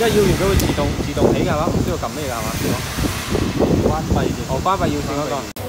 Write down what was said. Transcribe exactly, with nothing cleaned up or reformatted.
即係要完佢會自動自動起㗎係嘛？唔需要撳咩㗎係嘛？關閉嘅。哦，關閉要線嗰個。